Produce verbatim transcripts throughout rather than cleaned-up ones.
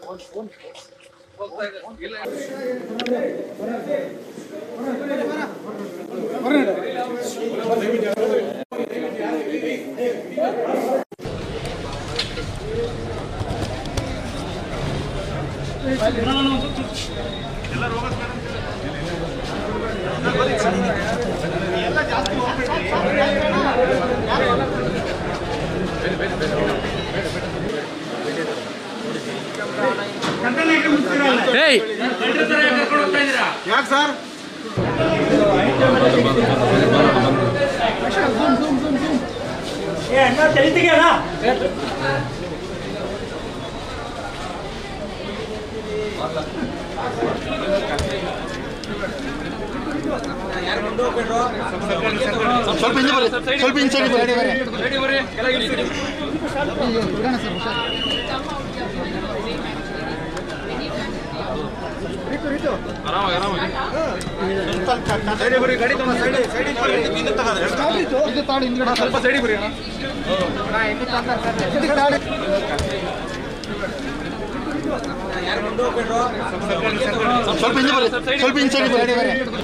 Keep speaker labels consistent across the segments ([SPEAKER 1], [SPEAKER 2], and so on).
[SPEAKER 1] Hey!
[SPEAKER 2] ಯಾಕೆ sir?
[SPEAKER 3] ಏ ಅಣ್ಣ ತಿಳಿತಿಗೆನಾ?
[SPEAKER 2] ಸ್ವಲ್ಪ ಹಿಂದೆ ಬರ್ರಿ, ಸ್ವಲ್ಪ ಹಿಂದೆ ಸೈಡ್ ಬರ್ರಿ.
[SPEAKER 1] ರೆಡಿ ಬರ್ರಿ, ಕೆಳಗೆ ಇಳಿಸಿ. ಆರಾಮಾಗಿ ಆರಾಮಾಗಿ
[SPEAKER 2] ಸೈಡ್ ಬರ್ರಿ, ಗಾಡಿ ತಗೊಂಡು ಸೈಡ್ ಸೈಡ್ ಬರ್ರಿ. ಹಿಂದೆ ತಗೊಂಡ್ರೆ ಇದು ತಾಡಿ ಹಿಂದ್ಗಡೆ ಸ್ವಲ್ಪ ಸೈಡ್ ಬರ್ರಿ ಅಣ್ಣ. ಸ್ವಲ್ಪ ಹಿಂದೆ ಬರ್ರಿ, ಸ್ವಲ್ಪ ಹಿಂದೆ ಸೈಡ್ ಬರ್ರಿ.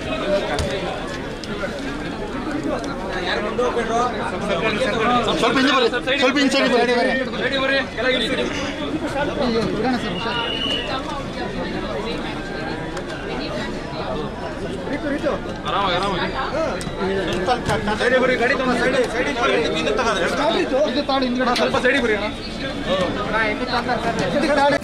[SPEAKER 2] ಸ್ವಲ್ಪ ಹಿಂದೆ ಬರ್ರಿ, ಸ್ವಲ್ಪ ಹಿಂದೆ ಸೈಡ್ ಬರ್ರಿ.
[SPEAKER 1] ರೆಡಿ ಬರ್ರಿ, ಕೆಳಗೆ ಇಳಿಸಿ. ಆರಾಮಾಗಿ ಆರಾಮಾಗಿ
[SPEAKER 2] ಸೈಡ್ ಬರ್ರಿ, ಗಾಡಿ ತಗೊಂಡು ಸೈಡ್ ಸೈಡ್ ಬರ್ರಿ. ಹಿಂದೆ ತಗೊಂಡ್ರೆ ಇದು ತಾಡಿ ಹಿಂದ್ಗಡೆ ಸ್ವಲ್ಪ ಸೈಡ್ ಬರ್ರಿ ಅಣ್ಣ.